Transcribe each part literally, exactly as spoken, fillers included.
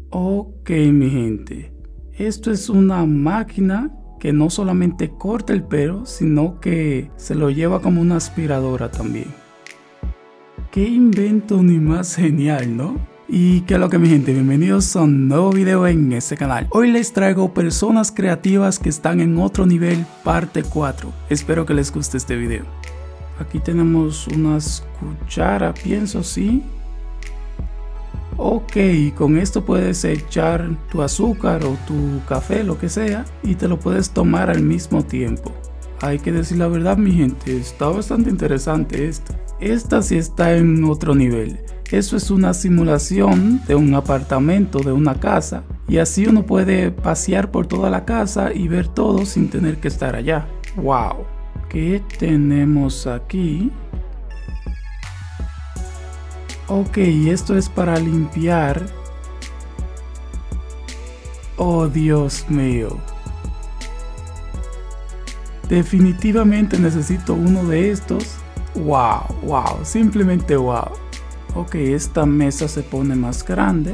Ok, mi gente, esto es una máquina que no solamente corta el pelo, sino que se lo lleva como una aspiradora también. Qué invento ni más genial, ¿no? Y que lo que, mi gente, bienvenidos a un nuevo video en este canal. Hoy les traigo personas creativas que están en otro nivel, parte cuatro. Espero que les guste este video. Aquí tenemos unas cucharas, pienso, sí. Ok, con esto puedes echar tu azúcar o tu café, lo que sea, y te lo puedes tomar al mismo tiempo. Hay que decir la verdad, mi gente, está bastante interesante esto. Esta sí está en otro nivel. Eso es una simulación de un apartamento, de una casa, y así uno puede pasear por toda la casa y ver todo sin tener que estar allá. ¡Wow! ¿Qué tenemos aquí? Ok, esto es para limpiar. Oh, Dios mío. Definitivamente necesito uno de estos. Wow, wow, simplemente wow. Ok, esta mesa se pone más grande.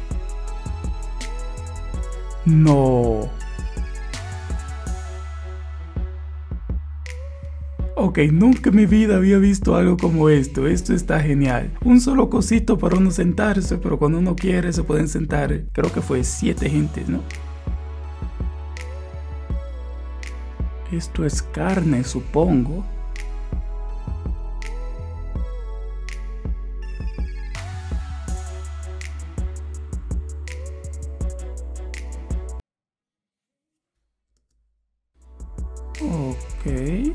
No. Ok, nunca en mi vida había visto algo como esto. Esto está genial. Un solo cosito para uno sentarse, pero cuando uno quiere se pueden sentar. Creo que fue siete gentes, ¿no? Esto es carne, supongo. Ok.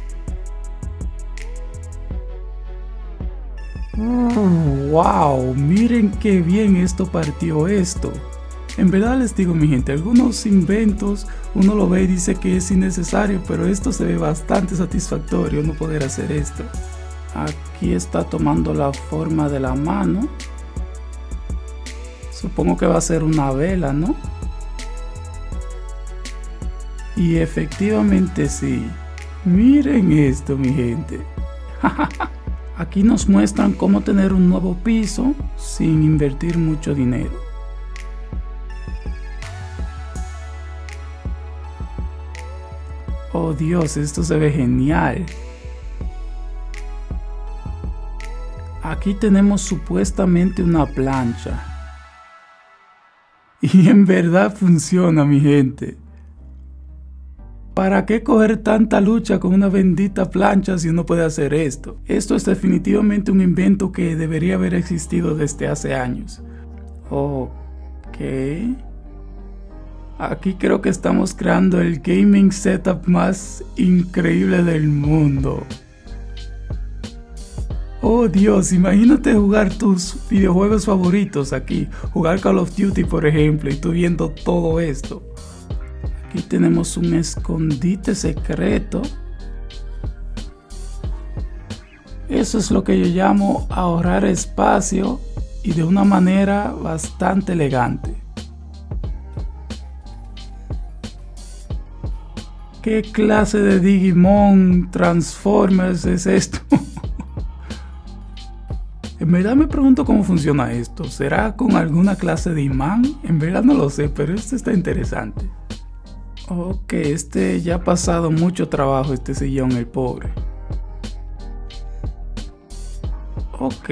Mm, wow, miren qué bien esto partió esto. En verdad les digo, mi gente, algunos inventos uno lo ve y dice que es innecesario, pero esto se ve bastante satisfactorio, no poder hacer esto. Aquí está tomando la forma de la mano. Supongo que va a ser una vela, ¿no? Y efectivamente sí. Miren esto, mi gente. Aquí nos muestran cómo tener un nuevo piso sin invertir mucho dinero. Oh Dios, esto se ve genial. Aquí tenemos supuestamente una plancha. Y en verdad funciona, mi gente. ¿Para qué coger tanta lucha con una bendita plancha si uno puede hacer esto? Esto es definitivamente un invento que debería haber existido desde hace años. Ok. Aquí creo que estamos creando el gaming setup más increíble del mundo. Oh Dios, imagínate jugar tus videojuegos favoritos aquí. Jugar Call of Duty, por ejemplo, y tú viendo todo esto. Aquí tenemos un escondite secreto. Eso es lo que yo llamo ahorrar espacio y de una manera bastante elegante. ¿Qué clase de Digimon Transformers es esto? En verdad me pregunto cómo funciona esto. ¿Será con alguna clase de imán? En verdad no lo sé, pero esto está interesante. Ok, este ya ha pasado mucho trabajo, este sillón, el pobre. Ok.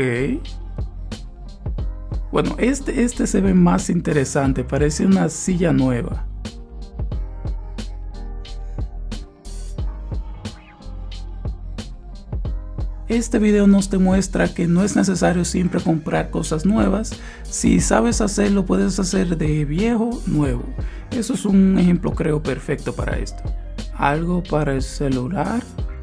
Bueno, este, este se ve más interesante, parece una silla nueva. Este video nos demuestra que no es necesario siempre comprar cosas nuevas. Si sabes hacerlo, puedes hacer de viejo nuevo. Eso es un ejemplo, creo, perfecto para esto. Algo para el celular.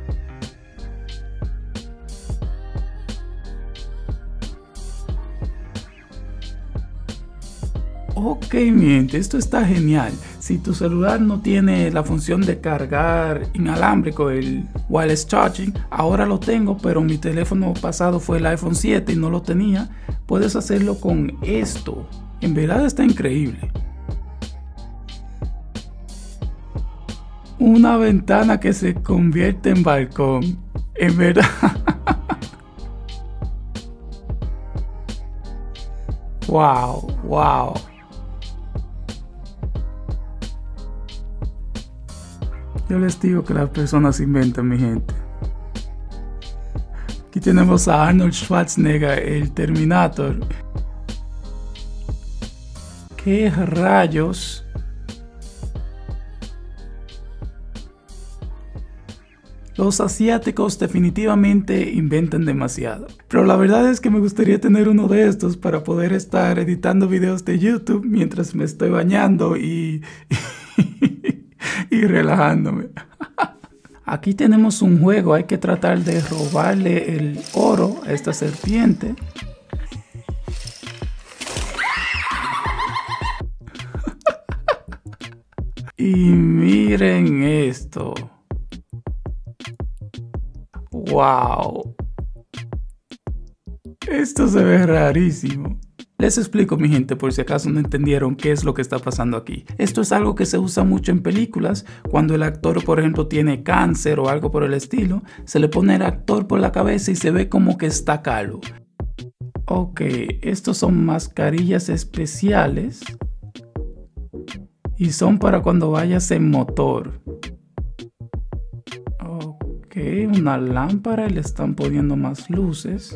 Ok, mi gente, esto está genial. Si tu celular no tiene la función de cargar inalámbrico, el wireless charging, ahora lo tengo, pero mi teléfono pasado fue el iPhone siete y no lo tenía. Puedes hacerlo con esto. En verdad está increíble. Una ventana que se convierte en balcón. En verdad. Wow, wow. Yo les digo que las personas inventan, mi gente. Aquí tenemos a Arnold Schwarzenegger, el Terminator. ¿Qué rayos? Los asiáticos definitivamente inventan demasiado. Pero la verdad es que me gustaría tener uno de estos para poder estar editando videos de YouTube mientras me estoy bañando y, y relajándome. Aquí tenemos un juego, hay que tratar de robarle el oro a esta serpiente. Y miren esto. ¡Wow! Esto se ve rarísimo. Les explico, mi gente, por si acaso no entendieron qué es lo que está pasando aquí. Esto es algo que se usa mucho en películas. Cuando el actor, por ejemplo, tiene cáncer o algo por el estilo, se le pone el actor por la cabeza y se ve como que está calvo. Ok, estos son mascarillas especiales. Y son para cuando vayas en motor. Ok, una lámpara y le están poniendo más luces.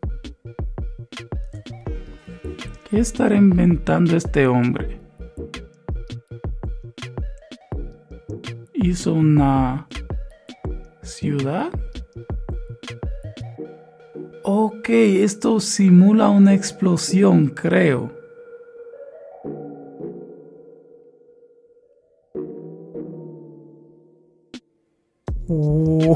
¿Qué estará inventando este hombre? ¿Hizo una ciudad? Ok, esto simula una explosión, creo. Oh.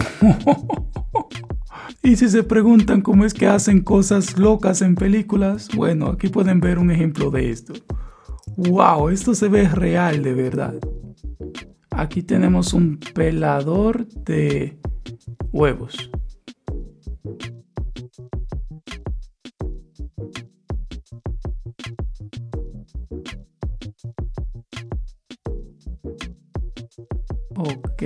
Y si se preguntan cómo es que hacen cosas locas en películas, bueno, aquí pueden ver un ejemplo de esto. ¡Wow! Esto se ve real de verdad. Aquí tenemos un pelador de huevos. Ok.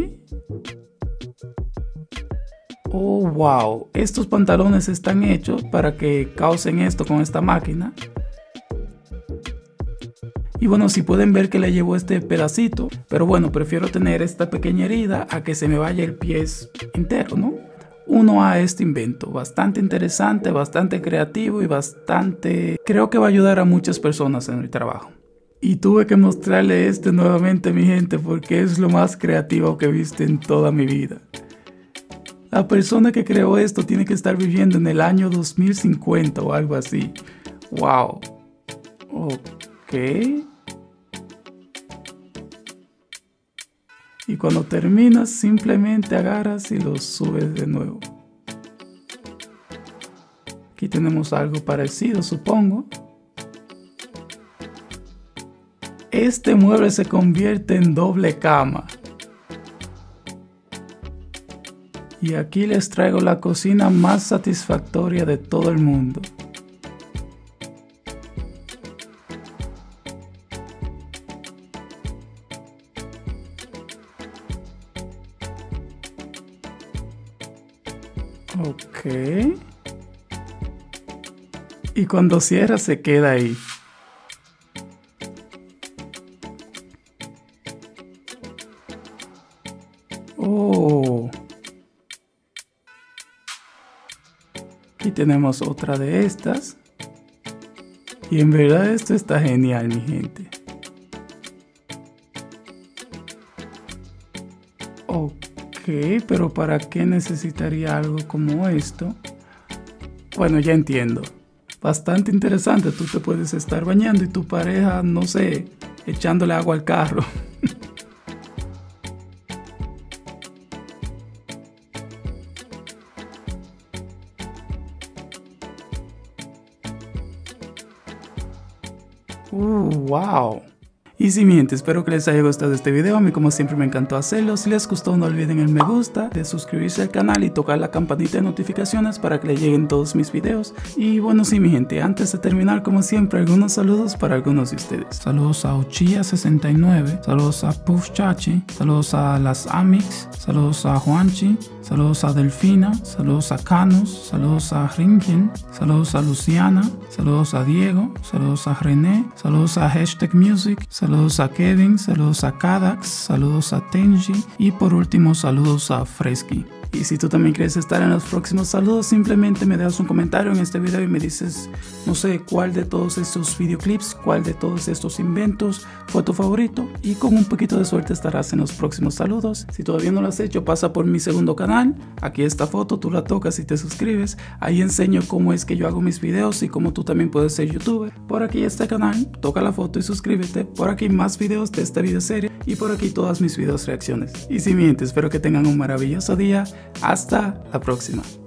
Oh, wow. Estos pantalones están hechos para que causen esto con esta máquina. Y bueno, si pueden ver que le llevo este pedacito. Pero bueno, prefiero tener esta pequeña herida a que se me vaya el pie entero, ¿no? Uno a este invento. Bastante interesante, bastante creativo y bastante... Creo que va a ayudar a muchas personas en el trabajo. Y tuve que mostrarle este nuevamente, mi gente, porque es lo más creativo que he visto en toda mi vida. La persona que creó esto tiene que estar viviendo en el año dos mil cincuenta o algo así. ¡Wow! Ok. Y cuando terminas, simplemente agarras y lo subes de nuevo. Aquí tenemos algo parecido, supongo. Este mueble se convierte en doble cama. Y aquí les traigo la cocina más satisfactoria de todo el mundo. Ok. Y cuando cierra se queda ahí. Oh. Aquí tenemos otra de estas. Y en verdad esto está genial, mi gente. Ok, pero ¿para qué necesitaría algo como esto? Bueno, ya entiendo. Bastante interesante. Tú te puedes estar bañando y tu pareja, no sé, echándole agua al carro. Uh, wow. Y si mi gente, espero que les haya gustado este video. A mí como siempre me encantó hacerlo. Si les gustó, no olviden el me gusta, de suscribirse al canal y tocar la campanita de notificaciones para que les lleguen todos mis videos. Y bueno, sí mi gente, antes de terminar, como siempre, algunos saludos para algunos de ustedes. Saludos a Ochilla sesenta y nueve, saludos a Puff Chachi, saludos a las Amix, saludos a Juanchi, saludos a Delfina, saludos a Canus, saludos a Ringen, saludos a Luciana, saludos a Diego, saludos a René, saludos a Hashtag Music, saludos saludos a Kevin, saludos a Kadax, saludos a Tenji y por último saludos a Fresky. Y si tú también quieres estar en los próximos saludos, simplemente me das un comentario en este video y me dices, no sé, cuál de todos estos videoclips, cuál de todos estos inventos fue tu favorito, y con un poquito de suerte estarás en los próximos saludos. Si todavía no lo has hecho, pasa por mi segundo canal, aquí esta foto, tú la tocas y te suscribes, ahí enseño cómo es que yo hago mis videos y cómo tú también puedes ser youtuber. Por aquí este canal, toca la foto y suscríbete, por aquí más videos de esta videoserie y por aquí todas mis videos reacciones. Y sin mientes, espero que tengan un maravilloso día. Hasta la próxima.